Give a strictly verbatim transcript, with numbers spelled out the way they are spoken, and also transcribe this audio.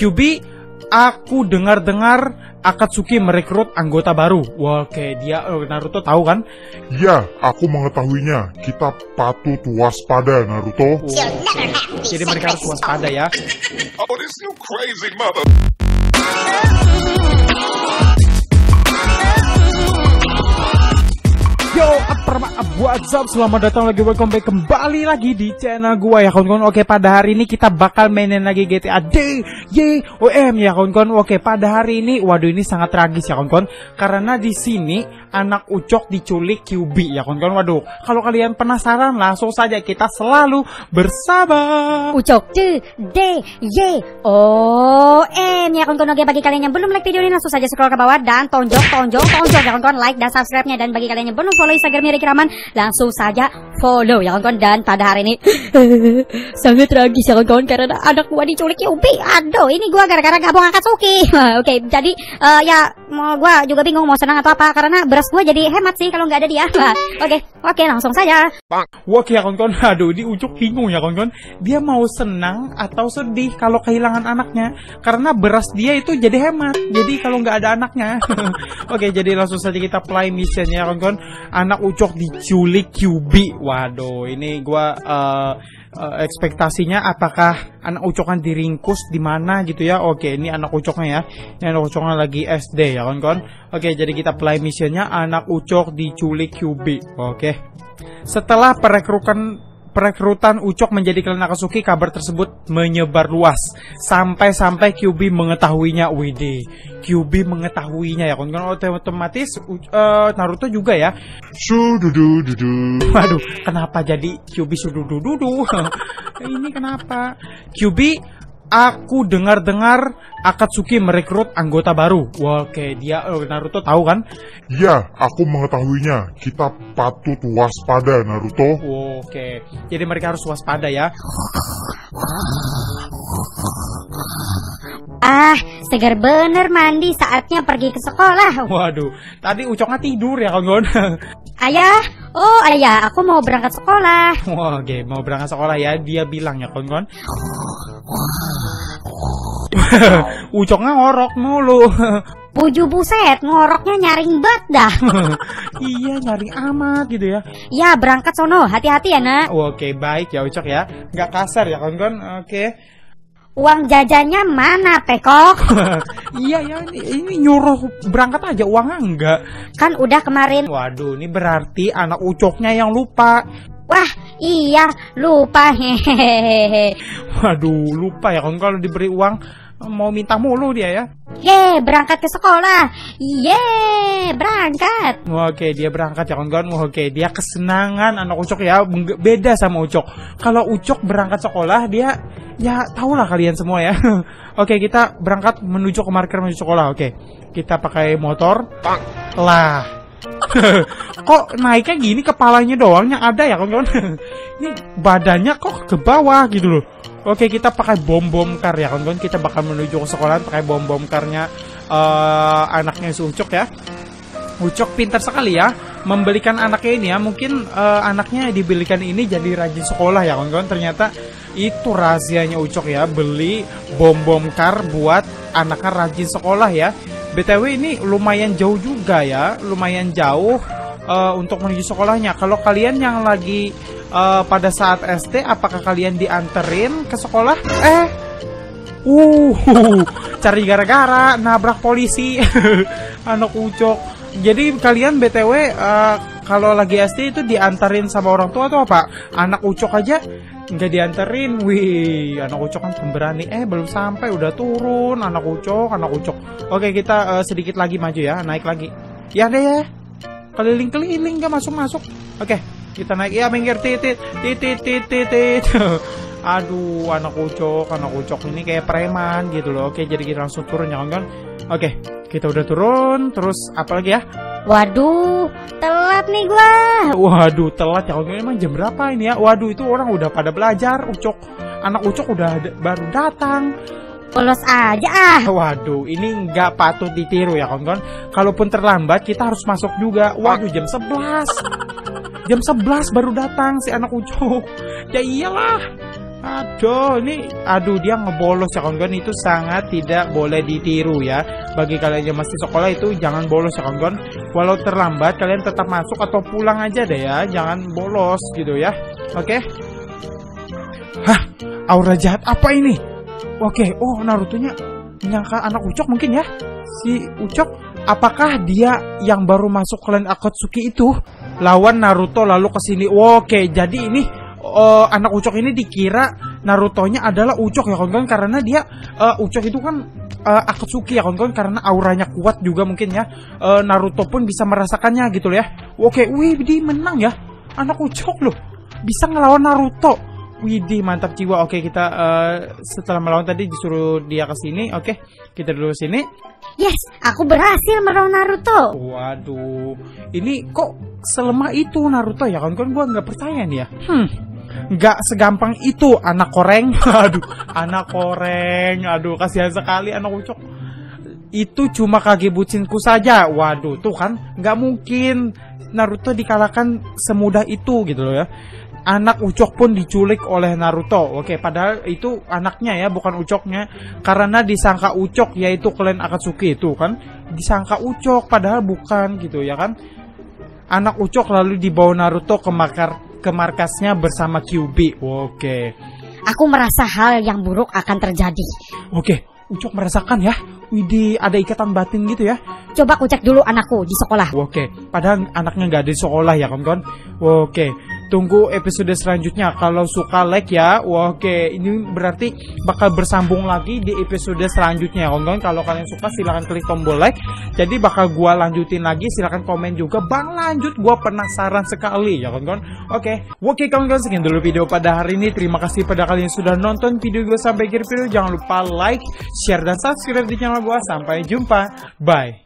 Q B, aku dengar-dengar Akatsuki merekrut anggota baru. Wah, oke, dia uh, Naruto tahu kan? Ya, aku mengetahuinya. Kita patut waspada, Naruto. Oh, jadi mereka harus waspada ya. Oh, this you crazy mother. Yo, apa what's up? Selamat datang lagi, welcome back kembali lagi di channel gua ya kawan-kawan. Oke, pada hari ini kita bakal mainin lagi G T A D Y O M ya kawan-kawan. Oke, pada hari ini, waduh ini sangat tragis ya kawan-kawan. Karena di sini anak Ucok diculik Q B ya kawan-kawan. Waduh, kalau kalian penasaran langsung saja kita selalu bersama Ucok D Y O M ya kawan-kawan. Oke, bagi kalian yang belum like video ini langsung saja scroll ke bawah dan tonjok tonjok tonjok ya kawan-kawan, like dan subscribe-nya. Dan bagi kalian yang belum follow Instagram Ricky Rahman, langsung saja follow ya kawan-kawan. Dan pada hari ini sangat tragis ya kawan-kawan, karena anak gua diculik Q B. Aduh, ini gua gara-gara gabung Akatsuki. Oke, jadi uh, ya mau gua juga bingung mau senang atau apa, karena beras gua jadi hemat sih kalau nggak ada dia. Oke, oke langsung saja. Oke ya kawan-kawan, aduh di Ucok bingung ya kawan-kawan. Dia mau senang atau sedih kalau kehilangan anaknya, karena beras dia itu jadi hemat. Jadi kalau nggak ada anaknya. Oke, jadi langsung saja kita play missionnya ya kawan-kawan. Anak Ucok diculik Q B. Waduh, ini gua uh, uh, ekspektasinya apakah anak Ucok kan diringkus di mana gitu ya. Oke, ini anak Ucoknya ya. Ini anak Ucoknya lagi S D ya kawan-kawan. Oke, jadi kita play missionnya anak Ucok diculik Q B. Oke. Setelah perekrutan Perekrutan Ucok menjadi klan Akatsuki, kabar tersebut menyebar luas sampai-sampai Q B mengetahuinya. Widih, Q B mengetahuinya ya kawan-kawan. Otomatis uh, Naruto juga ya. Sududududu. Waduh, kenapa jadi Q B sududududu? Ini kenapa? Q B, aku dengar-dengar Akatsuki merekrut anggota baru. Wah, oke, dia uh, Naruto tahu kan? Ya, aku mengetahuinya. Kita patut waspada, Naruto. Oke, jadi mereka harus waspada ya. Ah, segar bener mandi, saatnya pergi ke sekolah. Waduh, tadi Ucoknya tidur ya kawan-kawan. Ayah, oh ayah, aku mau berangkat sekolah. Wah, oke, mau berangkat sekolah ya, dia bilang ya kawan-kawan. Ucoknya ngorok mulu. Buju buset, ngoroknya nyaring banget dah. Iya, nyaring amat gitu ya. Ya, berangkat sono, hati-hati ya nak. Oke, baik ya Ucok ya, nggak kasar ya kawan-kawan. Oke. Uang jajannya mana, Pekok? Iya ya, ini, ini nyuruh berangkat aja, uangnya enggak. Kan udah kemarin. Waduh, ini berarti anak Ucoknya yang lupa. Wah, iya, lupa. Hehehe. Waduh, lupa ya kan kalau diberi uang mau minta mulu dia ya. Ye, berangkat ke sekolah. Ye, berangkat. Oke, dia berangkat ya kawan-kawan. Oke, dia kesenangan anak Ucok ya. Beda sama Ucok. Kalau Ucok berangkat sekolah, dia ya tahulah kalian semua ya. Oke, kita berangkat menuju ke marker menuju sekolah. Oke, kita pakai motor. Lah. Kok naiknya gini, kepalanya doang yang ada ya kawan-kawan. Ini badannya kok ke bawah gitu loh. Oke, kita pakai bom-bom kar ya kawan-kawan. Kita bakal menuju ke sekolah pakai bom-bom karnya uh, anaknya si Ucok ya. Ucok pintar sekali ya membelikan anaknya ini ya. Mungkin uh, anaknya dibelikan ini jadi rajin sekolah ya kawan-kawan. Ternyata itu rahasianya Ucok ya, beli bom-bom kar buat anaknya rajin sekolah ya. B T W ini lumayan jauh juga ya, lumayan jauh uh, untuk menuju sekolahnya. Kalau kalian yang lagi uh, pada saat S D, apakah kalian dianterin ke sekolah? Eh, uh, cari gara-gara nabrak polisi, anak Ucok. Jadi kalian B T W uh, kalau lagi S D itu dianterin sama orang tua atau apa? Anak Ucok aja nggak dianterin. Wih, anak Ucok kan pemberani. Eh, belum sampai udah turun anak Ucok, anak Ucok. Oke, kita uh, sedikit lagi maju ya, naik lagi. Ya deh ya, keliling-keliling nggak masuk-masuk. Oke, kita naik ya, minggir titit titit titit titit. Aduh, anak Ucok, anak Ucok ini kayak preman gitu loh. Oke, jadi kita langsung turun ya kawan-kawan. Oke, kita udah turun. Terus apa lagi ya? Waduh, telat nih gua. Waduh, telat ya kawan-kawan. Emang jam berapa ini ya? Waduh, itu orang udah pada belajar. Ucok, anak Ucok udah baru datang. Polos aja ah. Waduh, ini nggak patut ditiru ya kawan-kawan. Kalaupun terlambat, kita harus masuk juga. Waduh, jam sebelas. Jam sebelas baru datang si anak Ucok. Ya iyalah. Aduh, ini aduh dia ngebolos ya kawan-kawan, itu sangat tidak boleh ditiru ya. Bagi kalian yang masih sekolah itu jangan bolos ya kawan-kawan. Walau terlambat kalian tetap masuk atau pulang aja deh ya, jangan bolos gitu ya. Oke. Hah, aura jahat apa ini? Oke, oh Naruto-nya menyangka anak Ucok mungkin ya. Si Ucok, apakah dia yang baru masuk klan Akatsuki itu lawan Naruto lalu kesini? Oke, jadi ini uh, anak Ucok ini dikira Naruto-nya adalah Ucok ya kawan-kawan, karena dia uh, Ucok itu kan uh, Akatsuki ya kawan-kawan, karena auranya kuat juga mungkin ya. Uh, Naruto pun bisa merasakannya gitu loh ya. Oke, wih, dia menang ya. Anak Ucok loh bisa ngelawan Naruto. Widih, mantap jiwa. Oke, kita uh, setelah melawan tadi disuruh dia ke sini. Oke, kita dulu sini. Yes, aku berhasil melawan Naruto. Waduh, ini kok selemah itu Naruto ya kawan-kawan, gua nggak percaya nih ya. Hmm, nggak segampang itu anak koreng. Aduh, anak koreng. Aduh, kasihan sekali anak Ucok. Itu cuma Kagebunshin-ku saja. Waduh, tuh kan nggak mungkin Naruto dikalahkan semudah itu gitu loh ya. Anak Ucok pun diculik oleh Naruto. Oke, padahal itu anaknya ya, bukan Ucoknya. Karena disangka Ucok, yaitu klan Akatsuki itu kan. Disangka Ucok, padahal bukan gitu ya kan. Anak Ucok lalu dibawa Naruto ke, markar, ke markasnya bersama Kyuubi. Oke. Aku merasa hal yang buruk akan terjadi. Oke, Ucok merasakan ya. Widih, ada ikatan batin gitu ya. Coba aku cek dulu anakku di sekolah. Oke, padahal anaknya nggak ada di sekolah ya kawan-kawan. Oke, tunggu episode selanjutnya. Kalau suka like ya. Oke, ini berarti bakal bersambung lagi di episode selanjutnya kawan-kawan. Kalau kalian suka silahkan klik tombol like. Jadi bakal gua lanjutin lagi, silahkan komen juga. Bang lanjut, gua penasaran sekali ya kawan-kawan. Oke, oke kawan-kawan, sekian dulu video pada hari ini. Terima kasih pada kalian yang sudah nonton video gue sampai akhir video. Jangan lupa like, share dan subscribe di channel gua. Sampai jumpa, bye.